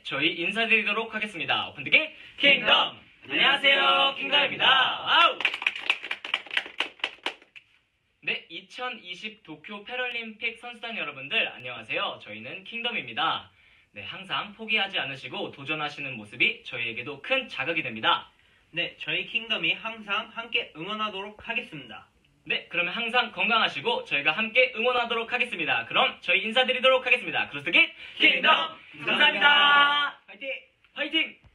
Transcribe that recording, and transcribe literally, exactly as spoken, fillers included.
저희 인사드리도록 하겠습니다. 오픈드기 킹덤! 안녕하세요, 킹덤입니다. 아우! 네, 이천이십 도쿄 패럴림픽 선수단 여러분들 안녕하세요. 저희는 킹덤입니다. 네, 항상 포기하지 않으시고 도전하시는 모습이 저희에게도 큰 자극이 됩니다. 네, 저희 킹덤이 항상 함께 응원하도록 하겠습니다. 네, 그러면 항상 건강하시고 저희가 함께 응원하도록 하겠습니다. 그럼 저희 인사드리도록 하겠습니다. 크로스기 킹덤! 감사합니다. 화이팅! 화이팅!